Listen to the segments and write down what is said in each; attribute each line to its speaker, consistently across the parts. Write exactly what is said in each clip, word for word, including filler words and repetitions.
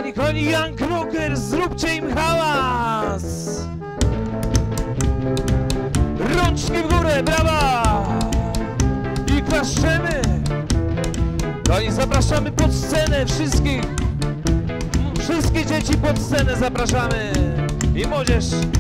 Speaker 1: kochani, kochani, Young Rocker, zróbcie im hałas! Rączki w górę, brawa! I klaszczemy! Kochani, zapraszamy pod scenę wszystkich! Wszystkie dzieci pod scenę zapraszamy! I młodzież!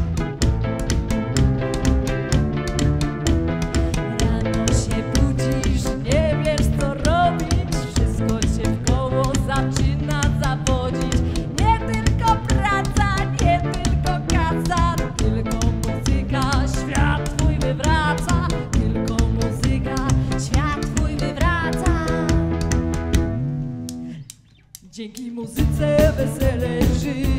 Speaker 2: Rano się budzisz, nie wiesz co robić, wszystko cię w koło zaczyna zawodzić. Nie tylko praca, nie tylko kasa, tylko muzyka świat twój wywraca. Tylko muzyka świat twój wywraca. Dzięki muzyce wesele żyje.